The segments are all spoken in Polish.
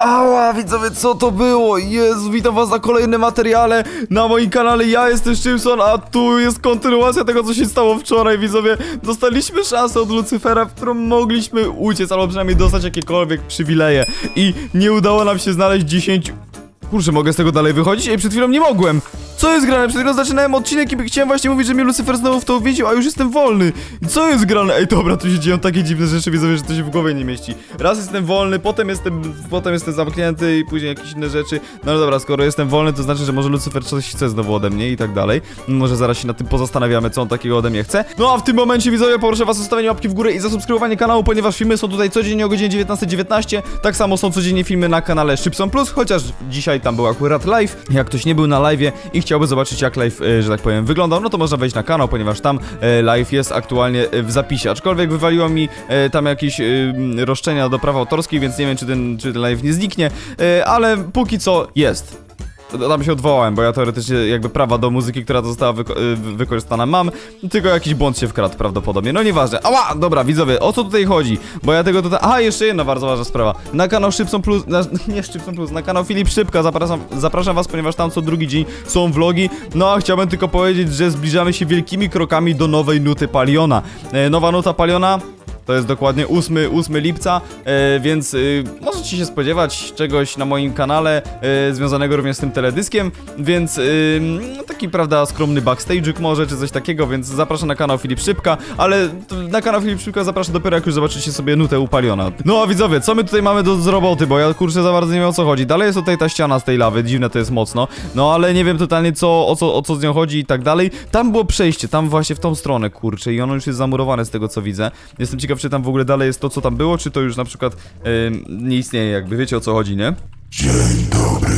Ała, widzowie, co to było? Jezu, witam was na kolejnym materiale na moim kanale. Ja jestem Szymson, a tu jest kontynuacja tego, co się stało wczoraj, widzowie. Dostaliśmy szansę od Lucyfera, w którą mogliśmy uciec, albo przynajmniej dostać jakiekolwiek przywileje. I nie udało nam się znaleźć 10... Kurczę, mogę z tego dalej wychodzić? Ej, przed chwilą nie mogłem. Co jest grane? Przed chwilą zaczynałem odcinek i chciałem właśnie mówić, że mnie Lucyfer znowu w to uwięził, a już jestem wolny. Co jest grane? Ej, dobra, tu się dzieją takie dziwne rzeczy, widzowie, że to się w głowie nie mieści. Raz jestem wolny, potem jestem zamknięty i później jakieś inne rzeczy. No dobra, skoro jestem wolny, to znaczy, że może Lucyfer coś chce znowu ode mnie i tak dalej. Może zaraz się nad tym pozastanawiamy, co on takiego ode mnie chce. No a w tym momencie, widzowie, proszę was o zostawienie łapki w górę i zasubskrybowanie kanału, ponieważ filmy są tutaj codziennie o godzinie 19:19. Tak samo są codziennie filmy na kanale Szybson Plus, chociaż dzisiaj tam był akurat live. Jak ktoś nie był na live'ie i chciałby zobaczyć, jak live, że tak powiem, wyglądał, no to można wejść na kanał, ponieważ tam live jest aktualnie w zapisie. Aczkolwiek wywaliło mi tam jakieś roszczenia do praw autorskich, więc nie wiem, czy ten live nie zniknie, ale póki co jest. Tam się odwołałem, bo ja teoretycznie jakby prawa do muzyki, która została wykorzystana mam, tylko jakiś błąd się wkradł prawdopodobnie, no nieważne. Ała, dobra, widzowie, o co tutaj chodzi? Bo ja tego tutaj... Aha, jeszcze jedna bardzo ważna sprawa. Na kanał Szybson Plus, nie Szybson Plus, na kanał Filip Szybka zapraszam was, ponieważ tam co drugi dzień są vlogi. No a chciałbym tylko powiedzieć, że zbliżamy się wielkimi krokami do nowej nuty Paliona. Nowa nuta Paliona... To jest dokładnie 8 lipca, więc możecie się spodziewać czegoś na moim kanale związanego również z tym teledyskiem, więc taki, prawda, skromny backstage'ik może, czy coś takiego, więc zapraszam na kanał Filip Szybka, ale na kanał Filip Szybka zapraszam dopiero, jak już zobaczycie sobie nutę u Paliona. No a widzowie, co my tutaj mamy z roboty, bo ja kurczę za bardzo nie wiem, o co chodzi. Dalej jest tutaj ta ściana z tej lawy, dziwne to jest mocno, no ale nie wiem totalnie o co z nią chodzi i tak dalej. Tam było przejście, tam właśnie w tą stronę, kurczę, i ono już jest zamurowane z tego, co widzę. Jestem ciekaw, czy tam w ogóle dalej jest to, co tam było, czy to już na przykład nie istnieje, jakby, wiecie, o co chodzi, nie? Dzień dobry.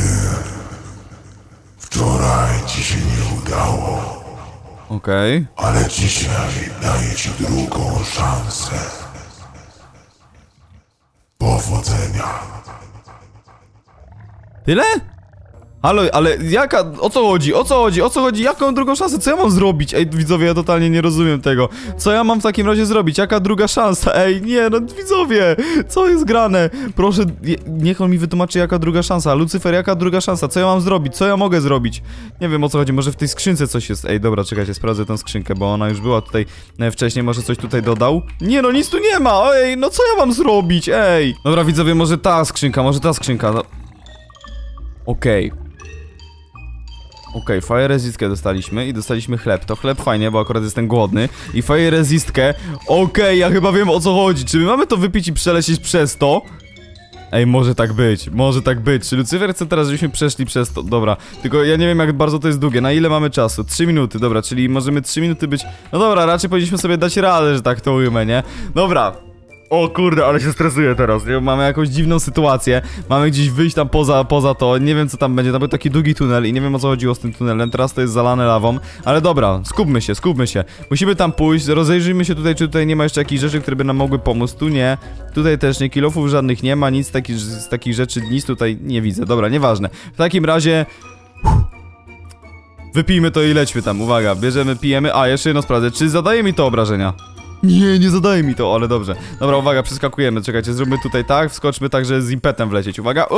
Wczoraj ci się nie udało. Okej. Ale dzisiaj daję ci drugą szansę. Powodzenia. Tyle? Halo, ale jaka, o co chodzi, jaką drugą szansę, co ja mam zrobić? Ej, widzowie, ja totalnie nie rozumiem tego. Co ja mam w takim razie zrobić, jaka druga szansa? Ej, nie, no widzowie, co jest grane? Proszę, niech on mi wytłumaczy, jaka druga szansa. Lucyfer, jaka druga szansa, co ja mam zrobić, co ja mogę zrobić? Nie wiem, o co chodzi, może w tej skrzynce coś jest. Ej, dobra, czekajcie, sprawdzę tę skrzynkę, bo ona już była tutaj wcześniej, może coś tutaj dodał? Nie, no nic tu nie ma, ej, no co ja mam zrobić, ej? Dobra, widzowie, może ta skrzynka, no. Okej, fire resistkę dostaliśmy i dostaliśmy chleb. To chleb fajnie, bo akurat jestem głodny. I fire resistkę. Ja chyba wiem, o co chodzi. Czy my mamy to wypić i przelecieć przez to? Ej, może tak być. Czy Lucyfer chce teraz, żebyśmy przeszli przez to? Dobra, tylko ja nie wiem, jak bardzo to jest długie. Na ile mamy czasu? 3 minuty, dobra, czyli możemy 3 minuty być... No dobra, raczej powinniśmy sobie dać radę, że tak to ujmę, nie? Dobra. O kurde, ale się stresuję teraz, nie? Mamy jakąś dziwną sytuację. Mamy gdzieś wyjść tam poza to. Nie wiem, co tam będzie. Tam był taki długi tunel i nie wiem, o co chodziło z tym tunelem. Teraz to jest zalane lawą. Ale dobra, skupmy się. Musimy tam pójść, rozejrzyjmy się tutaj, czy tutaj nie ma jeszcze jakichś rzeczy, które by nam mogły pomóc. Tu nie. Tutaj też nie, kilofów żadnych nie ma, nic z takich rzeczy, nic tutaj nie widzę. Dobra, nieważne. W takim razie... Wypijmy to i lećmy tam. Uwaga, bierzemy, pijemy. A, jeszcze jedno sprawdzę. Czy zadaje mi to obrażenia? Nie zadaje mi to, ale dobrze. Dobra, uwaga, przeskakujemy, czekajcie, zróbmy tutaj tak, wskoczmy tak, żeby z impetem wlecieć, uwaga,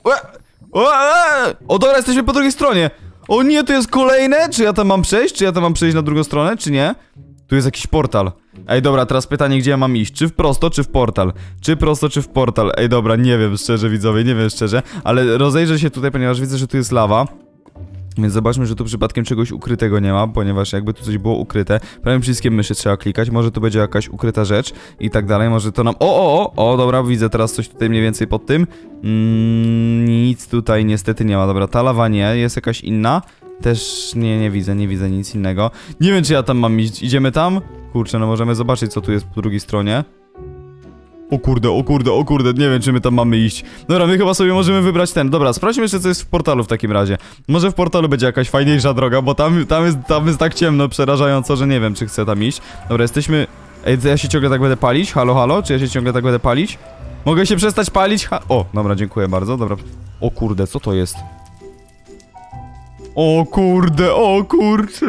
o, dobra, jesteśmy po drugiej stronie. O nie, tu jest kolejne, czy ja tam mam przejść, na drugą stronę, czy nie? Tu jest jakiś portal. Ej, dobra, teraz pytanie, gdzie ja mam iść, czy w prosto, czy w portal? Ej, dobra, nie wiem szczerze, widzowie, ale rozejrzę się tutaj, ponieważ widzę, że tu jest lawa. Więc zobaczmy, że tu przypadkiem czegoś ukrytego nie ma, ponieważ jakby tu coś było ukryte. Prawym przyciskiem myszy trzeba klikać, może tu będzie jakaś ukryta rzecz i tak dalej, może to nam... O, dobra, widzę teraz coś tutaj mniej więcej pod tym. Nic tutaj niestety nie ma, dobra, ta lawa nie, jest jakaś inna. Też nie widzę nic innego. Nie wiem, czy ja tam mam iść, idziemy tam? Kurczę, no możemy zobaczyć, co tu jest po drugiej stronie. O kurde, nie wiem, czy my tam mamy iść. Dobra, my chyba sobie możemy wybrać ten. Dobra, sprawdźmy jeszcze, co jest w portalu w takim razie. Może w portalu będzie jakaś fajniejsza droga, bo tam jest tak ciemno, przerażająco, że nie wiem, czy chcę tam iść. Dobra, jesteśmy... Ej, to ja się ciągle tak będę palić? Halo? Czy ja się ciągle tak będę palić? Mogę się przestać palić? O, dobra, dziękuję bardzo, dobra. O kurde, co to jest? O kurczę,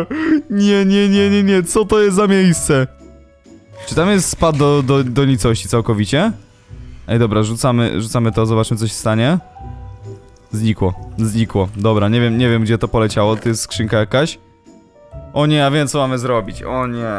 nie, co to jest za miejsce? Czy tam jest spad do nicości całkowicie? Ej, dobra, rzucamy to, zobaczmy, co się stanie. Znikło. Dobra, nie wiem, gdzie to poleciało. To jest skrzynka jakaś. O nie, ja wiem, co mamy zrobić. O nie.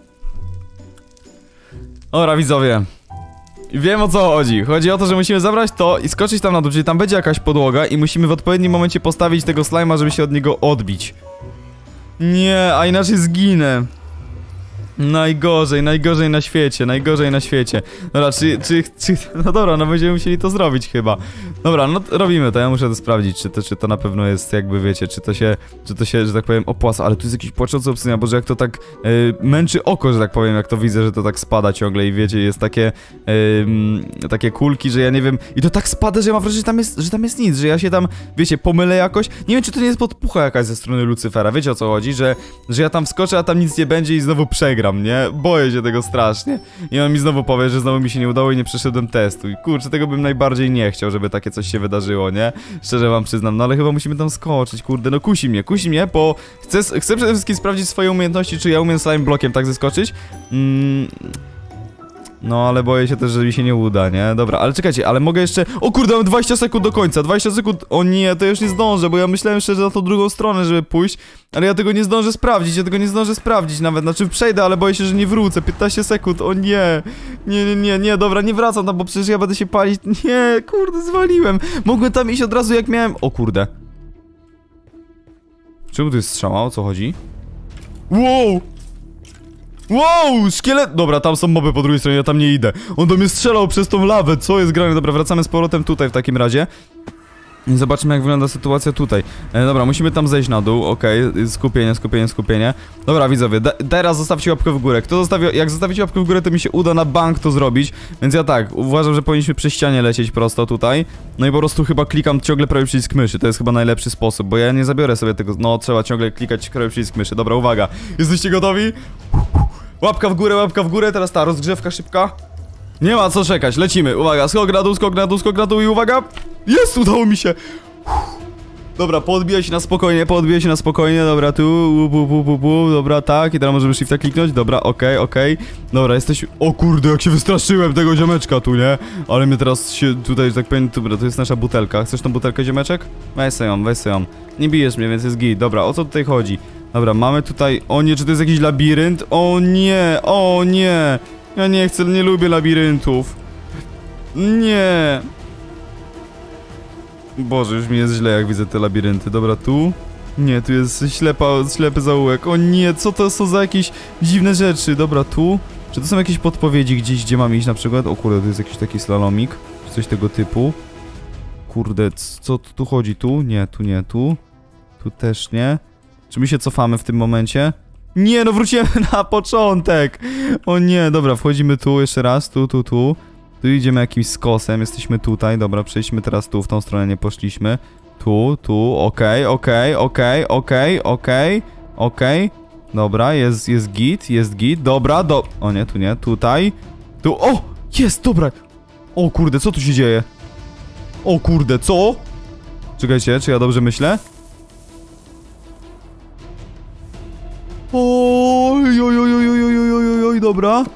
Dobra, widzowie. Wiem, o co chodzi. Chodzi o to, że musimy zabrać to i skoczyć tam na dół, czyli tam będzie jakaś podłoga i musimy w odpowiednim momencie postawić tego slajma, żeby się od niego odbić. Nie, a inaczej zginę. Najgorzej na świecie. Dobra, no dobra, no będziemy musieli to zrobić chyba. Dobra, no robimy to, ja muszę to sprawdzić, czy to na pewno jest, jakby wiecie, czy to się, że tak powiem, opłaca, ale tu jest jakiś płaczący obsydian, bo że jak to tak męczy oko, że tak powiem, jak to widzę, że to tak spada ciągle i wiecie, jest takie kulki, że ja nie wiem, i to tak spada, że ja mam wrażenie, że tam jest nic, że ja się tam, wiecie, pomylę jakoś, nie wiem, czy to nie jest podpucha jakaś ze strony Lucyfera, wiecie, o co chodzi, że ja tam wskoczę, a tam nic nie będzie i znowu przegram. Nie? Boję się tego strasznie. I on mi znowu powie, że znowu mi się nie udało i nie przeszedłem testu. I kurczę, tego bym najbardziej nie chciał, żeby takie coś się wydarzyło, nie? Szczerze wam przyznam, no ale chyba musimy tam skoczyć, kurde, no kusi mnie, bo chcę przede wszystkim sprawdzić swoje umiejętności, czy ja umiem slime blokiem tak zeskoczyć. No, ale boję się też, że mi się nie uda, nie? Dobra, ale czekajcie, ale mogę jeszcze... O kurde, mam 20 sekund do końca, 20 sekund... O nie, to już nie zdążę, bo ja myślałem jeszcze, że na tą drugą stronę, żeby pójść. Ale ja tego nie zdążę sprawdzić, nawet, znaczy przejdę, ale boję się, że nie wrócę, 15 sekund, o nie. Nie, dobra, nie wracam tam, bo przecież ja będę się palić. Nie, kurde, zwaliłem. Mogłem tam iść od razu, jak miałem... O kurde. Czemu tu jest strzała, o co chodzi? Wow, szkielet! Dobra, tam są moby po drugiej stronie, ja tam nie idę. On do mnie strzelał przez tą lawę, co jest grane? Dobra, wracamy z powrotem tutaj w takim razie. I zobaczmy, jak wygląda sytuacja tutaj. Dobra, musimy tam zejść na dół, okej, skupienie. Dobra, widzowie, teraz zostawcie łapkę w górę. Jak zostawicie łapkę w górę, to mi się uda na bank to zrobić. Więc ja tak, uważam, że powinniśmy przy ścianie lecieć prosto tutaj. No i po prostu chyba klikam ciągle prawy przycisk myszy, to jest chyba najlepszy sposób, bo ja nie zabiorę sobie tego, no trzeba ciągle klikać prawy przycisk myszy. Dobra, uwaga, jesteście gotowi? Łapka w górę, teraz ta rozgrzewka szybka. Nie ma co czekać, lecimy, uwaga, skok na dół i uwaga. Jest, udało mi się. Dobra, podbijaj się na spokojnie, dobra, tu, dobra, tak, i teraz możemy shifta kliknąć, dobra, okej. Dobra, jesteś, o kurde, jak się wystraszyłem tego ziomeczka tu, nie? Ale mnie teraz się tutaj, że tak powiem, dobra, to jest nasza butelka, chcesz tą butelkę, ziomeczek? Weź sobie ją, nie bijesz mnie, więc jest git, dobra, o co tutaj chodzi? Dobra, mamy tutaj, o nie, czy to jest jakiś labirynt? O nie, ja nie chcę, nie lubię labiryntów. Nie. Boże, już mi jest źle, jak widzę te labirynty. Dobra, tu? Nie, tu jest ślepy zaułek. O nie, co to są za jakieś dziwne rzeczy? Dobra, tu? Czy to są jakieś podpowiedzi gdzieś, gdzie mamy iść na przykład? O kurde, to jest jakiś taki slalomik. Czy coś tego typu. Kurde, co tu chodzi? Tu? Nie, tu nie, tu. Tu też nie. Czy my się cofamy w tym momencie? Nie, no wróciłem na początek. O nie, dobra, wchodzimy tu jeszcze raz. Tu. Tu idziemy jakimś skosem, jesteśmy tutaj, dobra, przejdźmy teraz tu, w tą stronę nie poszliśmy. Tu, okej. Dobra, jest git, dobra, o nie, tu nie, tutaj. Tu, o, jest, dobra. O kurde, co tu się dzieje? O kurde, co? Czekajcie, czy ja dobrze myślę? Oj, dobra.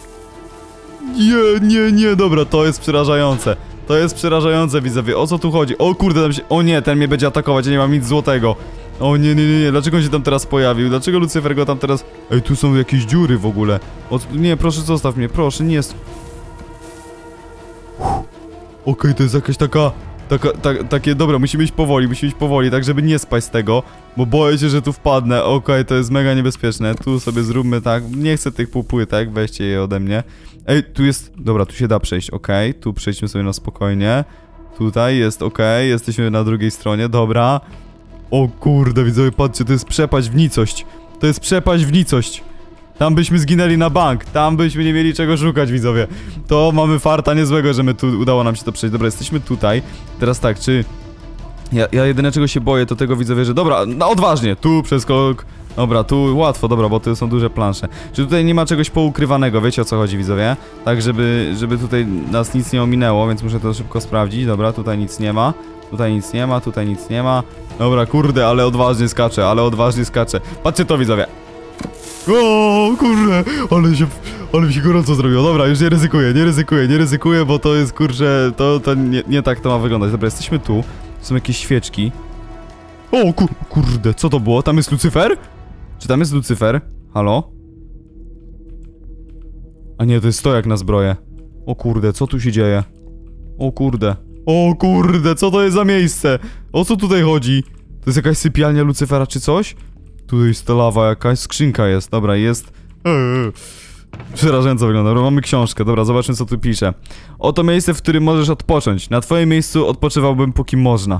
Nie, dobra, to jest przerażające. To jest przerażające, widzowie, o co tu chodzi? O kurde, tam się... O nie, ten mnie będzie atakować, ja nie mam nic złotego. O nie, dlaczego on się tam teraz pojawił? Dlaczego Lucyfer go tam teraz... Ej, tu są jakieś dziury w ogóle. Nie, proszę, zostaw mnie, proszę, nie jest... Okej, to jest jakaś takie, dobra, musimy iść powoli, tak żeby nie spaść z tego, bo boję się, że tu wpadnę. Okej, to jest mega niebezpieczne. Tu sobie zróbmy tak, nie chcę tych półpłytek, weźcie je ode mnie. Ej, tu jest, dobra, tu się da przejść, okej, tu przejdźmy sobie na spokojnie. Tutaj jest okej, jesteśmy na drugiej stronie, dobra. O kurde, widzowie, patrzcie, to jest przepaść w nicość. To jest przepaść w nicość. Tam byśmy zginęli na bank, tam byśmy nie mieli czego szukać, widzowie. To mamy farta niezłego, że udało nam się to przejść. Dobra, jesteśmy tutaj. Teraz tak, czy... Ja jedyne czego się boję, to tego, widzowie, że... Dobra, no odważnie, tu przeskok. Dobra, tu łatwo, dobra, bo to są duże plansze. Czy tutaj nie ma czegoś poukrywanego, wiecie o co chodzi, widzowie? Tak, żeby tutaj nas nic nie ominęło, więc muszę to szybko sprawdzić. Dobra, tutaj nic nie ma. Tutaj nic nie ma. Dobra, kurde, ale odważnie skaczę. Patrzcie to, widzowie. O kurde, Ale mi się gorąco zrobiło. Dobra, już nie ryzykuję, bo to jest, kurczę, to nie tak to ma wyglądać. Dobra, jesteśmy tu. Są jakieś świeczki. O, kurde, co to było? Tam jest Lucyfer? Czy tam jest Lucyfer? Halo? A nie, to jest stojak na zbroję. O kurde, co tu się dzieje? O kurde, co to jest za miejsce? O co tutaj chodzi? To jest jakaś sypialnia Lucyfera czy coś? Tu jest ta lawa jakaś, skrzynka jest, dobra, jest... Przerażająco wygląda, dobra, mamy książkę, dobra, zobaczmy co tu pisze. Oto miejsce, w którym możesz odpocząć. Na twoim miejscu odpoczywałbym póki można.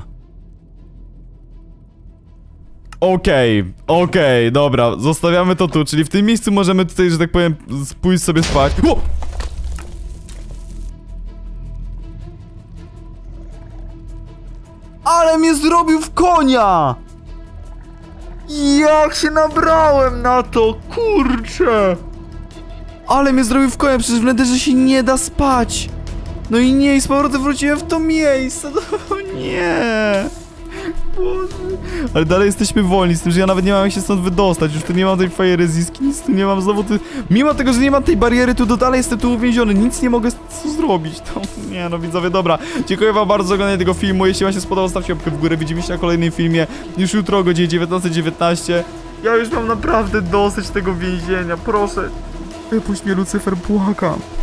Okej, dobra, zostawiamy to tu, czyli w tym miejscu możemy tutaj, że tak powiem, pójść sobie spać. O! Ale mnie zrobił w konia! Jak się nabrałem na to, kurczę! Ale mnie zrobił w konia, przecież w Netherze się nie da spać! No i nie, i z powrotem wróciłem w to miejsce, no nie! Boże. Ale dalej jesteśmy wolni, z tym, że ja nawet nie mam jak się stąd wydostać, już tu nie mam tej fire resistki, nic tu nie mam, znowu tu... Mimo tego, że nie mam tej bariery, to dalej jestem tu uwięziony, nic nie mogę zrobić, to... Nie no, widzowie, dobra, dziękuję wam bardzo za oglądanie tego filmu, jeśli wam się spodobał, stawcie łapkę w górę, widzimy się na kolejnym filmie, już jutro o godzinie 19:19. Ja już mam naprawdę dosyć tego więzienia, proszę. Wypuść mnie, Lucyfer, błagam.